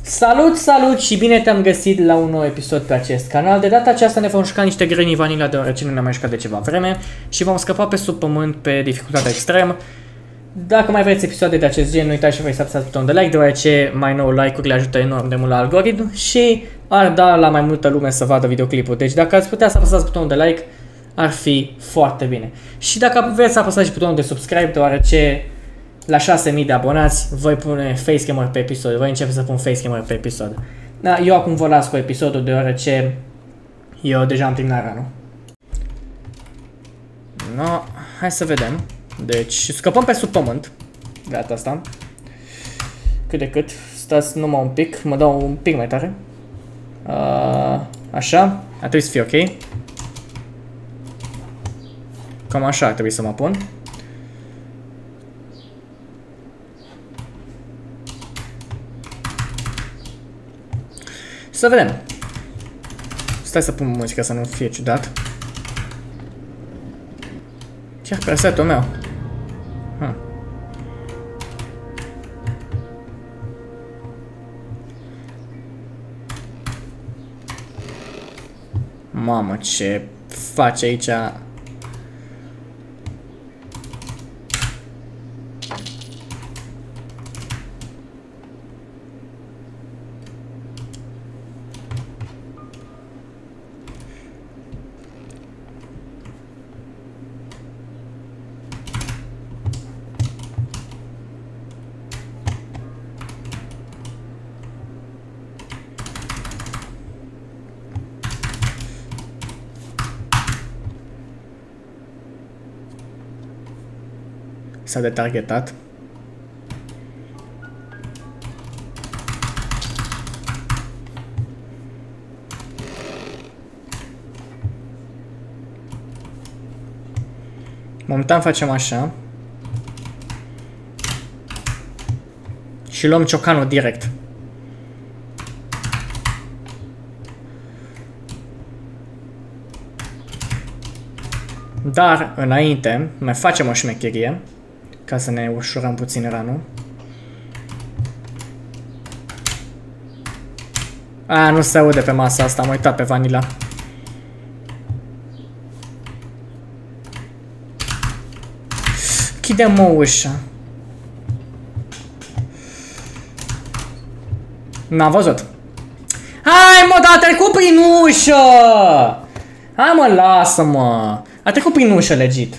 Salut, salut și bine te-am găsit la un nou episod pe acest canal. De data aceasta ne vom juca niște Granny Vanilla deoarece nu ne-am mai jucat de ceva vreme și vom scăpa pe sub pământ pe dificultatea extrem. Dacă mai vreți episoade de acest gen, nu uitați și voi să apăsați butonul de like, deoarece mai nou like-urile ajută enorm de mult la algoritm și ar da la mai multă lume să vadă videoclipul. Deci dacă ați putea să apăsați butonul de like, ar fi foarte bine. Și dacă vreți să apăsați și butonul de subscribe, deoarece la 6000 de abonați voi pune facecammer pe episod, voi începe să pun facecammer pe episod. Da, eu acum vă las cu episodul deoarece eu deja am terminat ranul. No, hai să vedem. Deci scăpăm pe sub pământ. Gata asta. Cât de cât. Stați numai un pic, mă dau un pic mai tare. Așa, ar trebui să fie ok. Cam așa ar trebui să mă pun. Să vedem. Stai să pun muzica să nu fie ciudat. Chiar presetul meu. Mamă, ce face aici? S-a detargetat. Momentan facem așa. Și luăm ciocanul direct. Dar, înainte, mai facem o șmecherie. Ca să ne ușurăm puțin ranul. A, nu se aude pe masa asta, am uitat pe Vanilla. Chide-mă ușa. N-am văzut. Hai mă, dar a trecut prin ușă! Hai mă, lasă-mă! A trecut prin ușă, legit.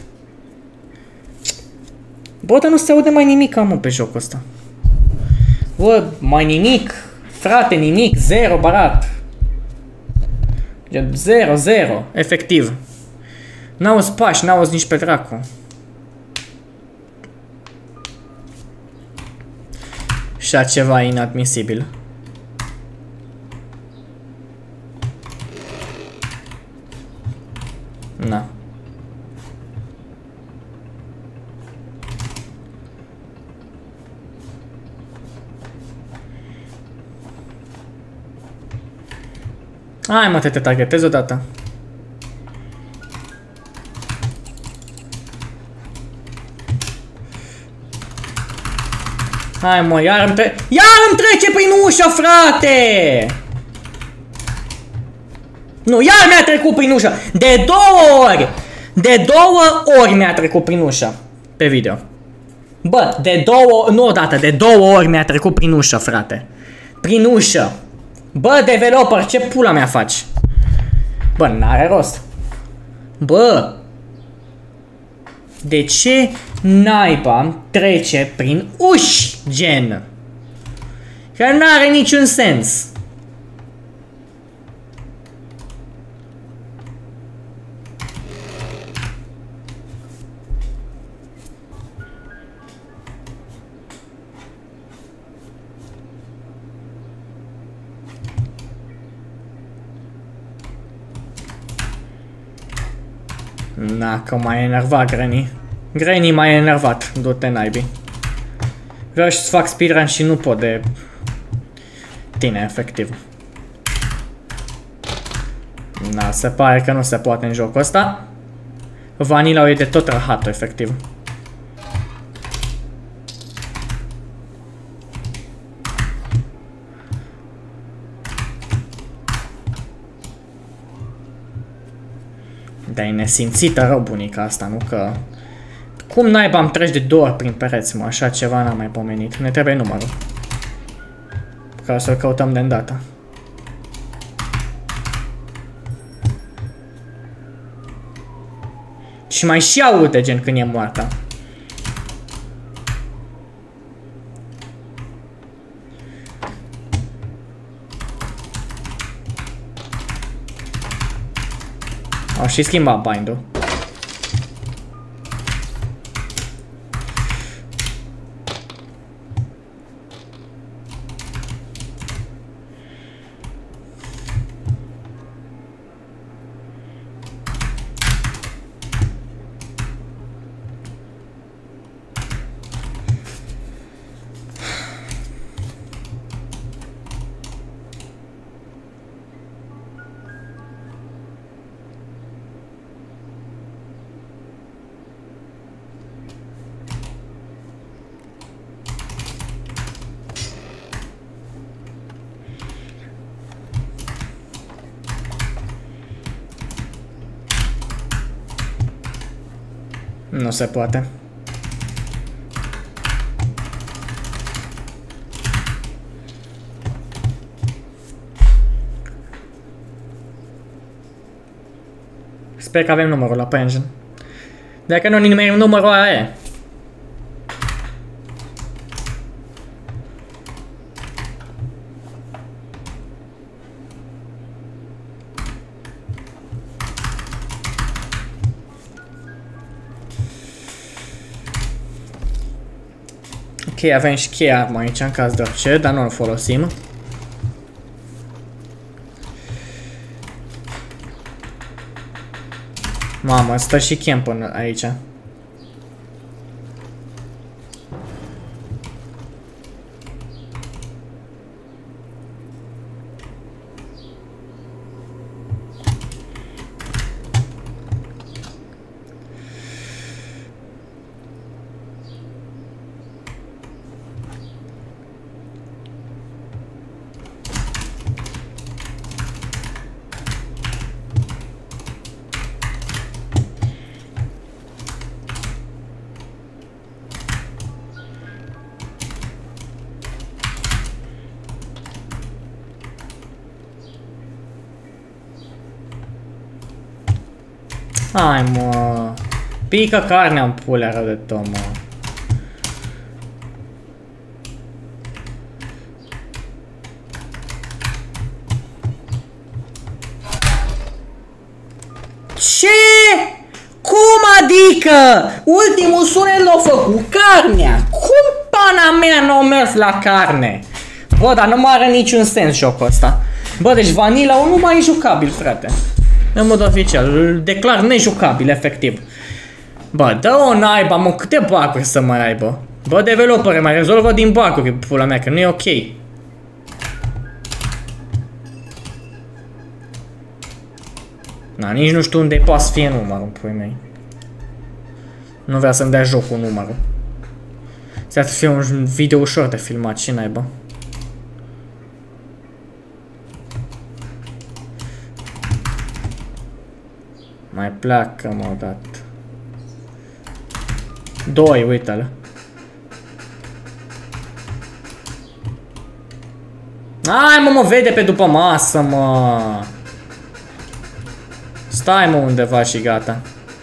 Bă, dar nu se aude mai nimic, mă, pe jocul ăsta. Bă, mai nimic. Frate, nimic. Zero, barat. 0, efectiv. N-auzi pași, n-auzi nici pe dracu. Și ceva inadmisibil. Na. Hai mă, te targetezi odată. Hai mă, iar îmi trece prin ușă, frate! Nu, iar mi-a trecut prin ușă! De 2 ori! De 2 ori mi-a trecut prin ușă. Pe video. Bă, de 2 ori, nu odată, de 2 ori mi-a trecut prin ușă, frate. Prin ușă. Bă, developer, ce pula mea faci? Bă, n-are rost. Bă! De ce naiba trece prin uși, gen? Că n-are niciun sens. Na, că m-a enervat Granny. Granny m-a enervat, du-te naibii. Vreau să fac speedrun și nu pot de tine, efectiv. Na, se pare că nu se poate în jocul ăsta. Vanilla e de tot rahat, efectiv. Dar e nesimțită rău bunica asta, nu că... Cum naiba am treci de 2 ori prin pereți, mă? Așa ceva n-am mai pomenit. Ne trebuie numărul. Ca să-l căutăm de îndată. Și mai și aude gen când e moartă. Au și schimbat bind-ul. Nu se poate. Sper că avem numărul la pension. Dacă nu nimerim numărul aia e. Ok, avem și cheia aici în caz de orice, dar nu o folosim. Mamă, stă și camp aici. Hai, mă. Pică carnea în pulea rău de tot, mă. Ce? Cum adică? Ultimul sunet l-a făcut carnea. Cum pana mea n-a mers la carne? Bă, dar nu mai are niciun sens jocul ăsta. Bă, deci Vanilla-ul nu mai e jucabil, frate. În mod oficial, îl declar nejucabil, efectiv. Bă, dă-o naiba, mă, câte bug-uri să mai aibă? Bă, developere, mai rezolvă din bug-uri, pula mea, că nu e ok. Na, nici nu știu unde poate să fie numărul, pui mei. Nu vrea să-mi dea jocul numărul. Să fie un video ușor de filmat, ce naiba. Mai pleacă, mă, dat. 2, uite-l. Hai, mă vede pe după masă, mă. Stai, mă, undeva și gata.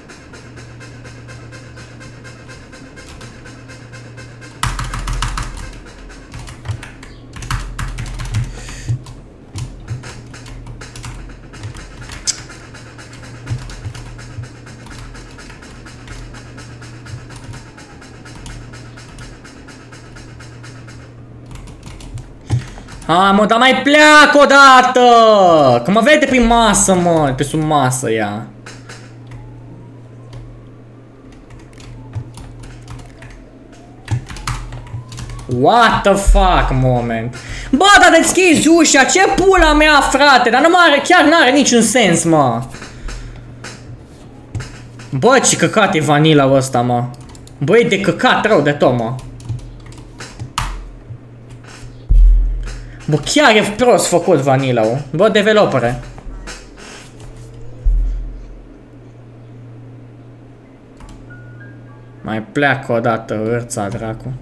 Hai, mă, dar mai pleacă odată! Că mă vede pe masă, mă, pe sub masă ea. What the fuck, moment. Bă, dar deschizi ușa, ce pula mea, frate, dar nu mai are, chiar n-are niciun sens, mă. Bă, ce căcat e Vanilla ăsta, mă. Bă, e de căcat rău de tot, mă. Bă, chiar e prost făcut Vanilla-ul. Bă, developere. Mai pleacă o dată ărța, dracu.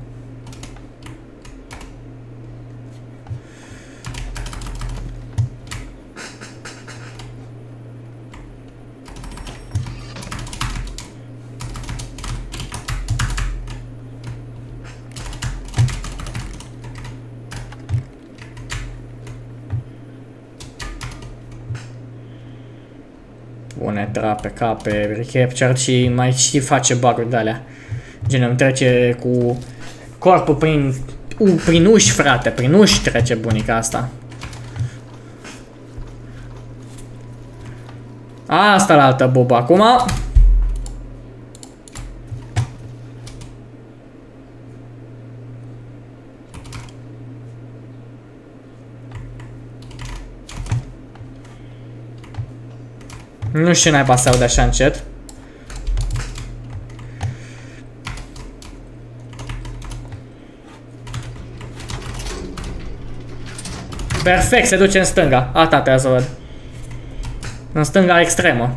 Pune trap pe cap, pe recapture și mai și face bug-uri de-alea. Gen îmi trece cu corpul prin uși, frate, prin uși trece bunica asta. Asta la altă bubă acum. Nu știu naiba să aud așa încet. Perfect, se duce în stânga. Atâta trebuie să văd. În stânga extremă.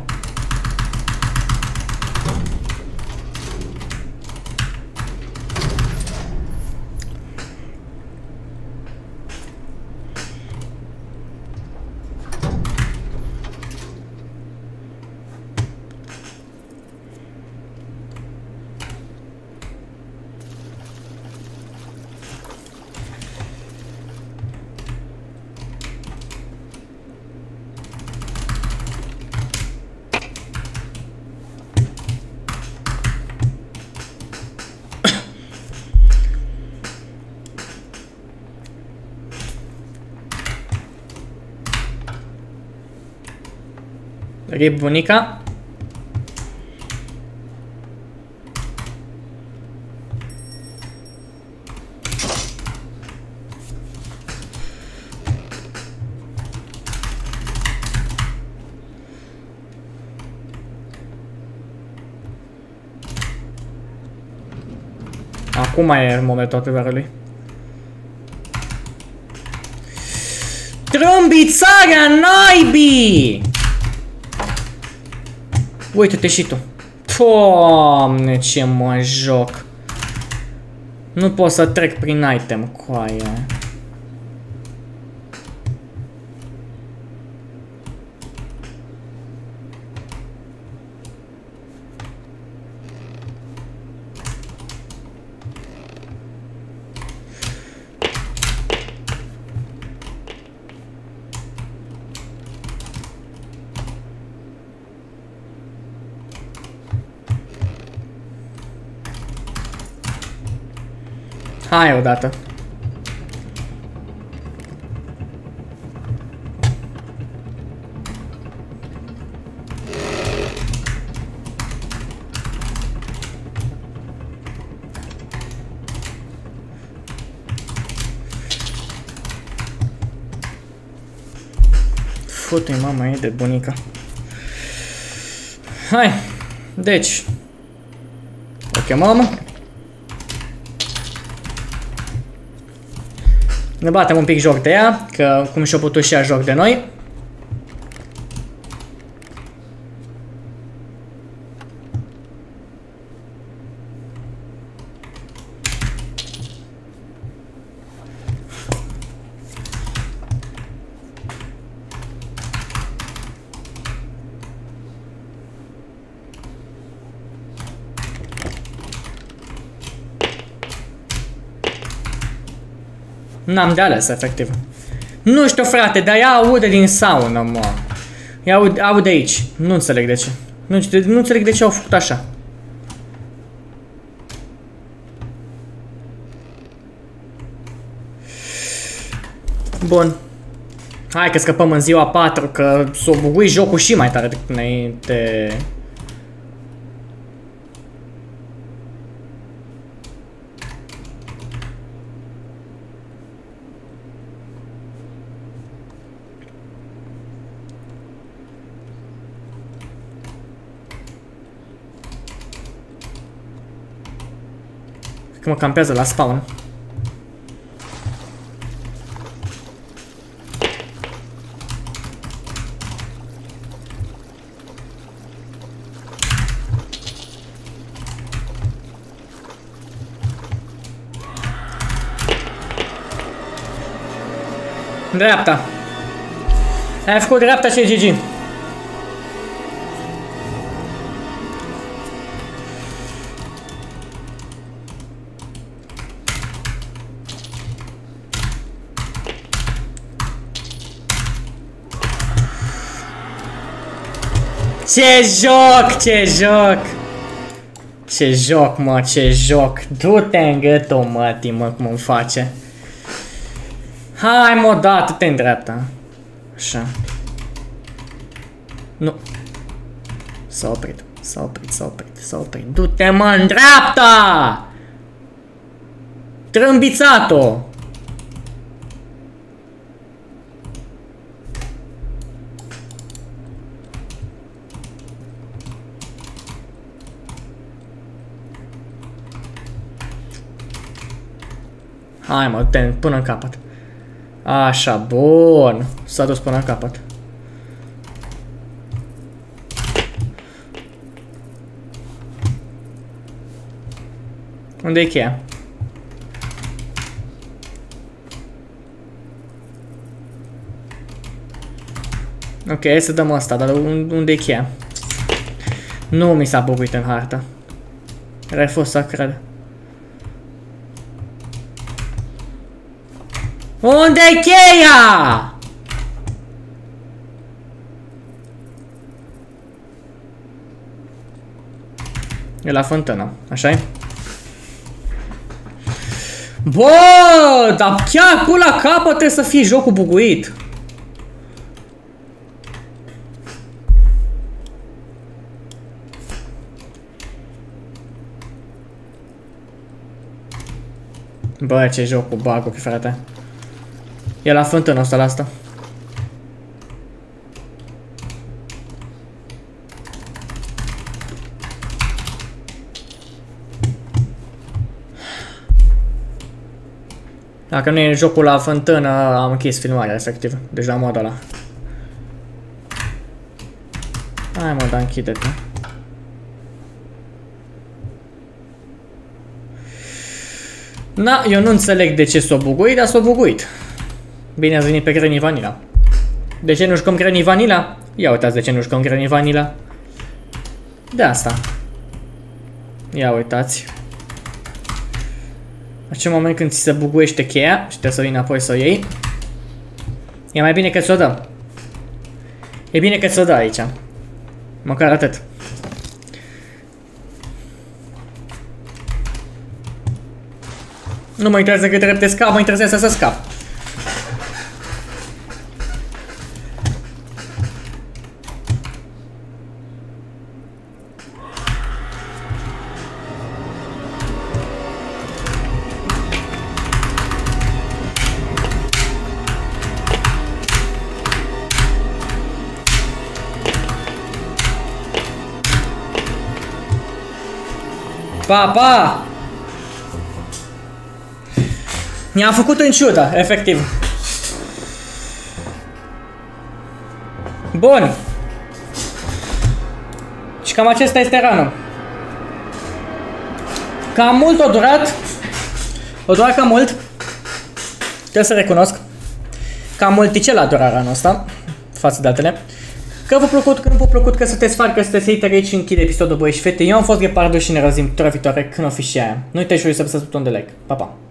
Rip bunica. Acum e momentul adevărului. Trâmbițarea naibii! Uite-te și tu. Doamne, ce mă joc. Nu pot să trec prin item cu aia. Hai odată. Fute-i mama ei de bunica. Hai. Deci. O chemăm. Ne batem un pic joc de ea, că cum și-o putut și ea joc de noi. N-am de ales, efectiv. Nu știu, frate, dar ea aude din saună, mă. Ea aude aici. Nu înțeleg de ce. Nu înțeleg de ce au făcut așa. Bun. Hai că scăpăm în ziua 4, că s-o bugui jocul și mai tare decât înainte. Că mă campează la spawn. Dreapta. Ai făcut dreapta și GG. Ce joc, ce joc! Ce joc, mă, ce joc! Du-te în gâtul, mătii, mă, cum îmi face. Hai, mă, da-te în dreapta. Așa. Nu. S-a oprit, s-a oprit, s-a oprit, s-a oprit. Du-te, mă, în dreapta! Trâmbițat-o! Hai, mă, până în capăt. Așa, bun. S-a dus până în capăt. Unde e cheia? Ok, să dăm asta, dar unde e cheia? Nu mi s-a buguit în hartă. Refuz să cred. Unde-i cheia? E la fântână, așa-i? Bă, dar chiar până la capăt trebuie să fie jocul buguit. Bă, ce joc cu bug-uri, frate. E la fântână asta la asta. Dacă nu e jocul la fântână, am închis filmarea, efectiv. Deci la modul ăla. Hai, mă, da, închide-te. Na, eu nu înțeleg de ce s-o buguit, dar s-o buguit. Bine ați venit pe Granny Vanilla. De ce nu jucăm Granny Vanilla? Ia uitați de ce nu jucăm Granny Vanilla. De asta. Ia uitați. Acel moment când ți se buguiește cheia și trebuie să vii înapoi să o iei. E mai bine că ți-o dă. E bine că ți-o dă aici. Măcar atât. Nu mă interesează cât repede scap, mă interesează să scap. Pa, pa! Mi-am făcut în ciudă, efectiv. Bun. Și cam acesta este ranul. Cam mult o durat. O durat cam mult. Trebuie să recunosc. Cam multicel a durat ranul ăsta. Față de altele. Că v-a plăcut, că nu v-a plăcut, că sunteți fani, că sunteți hateri aici și închide episodul, băi și fete. Eu am fost Ghepardo și ne răzim viitoare când o fi și aia. Nu uitați și voi să apăsați butonul de like. Pa, pa!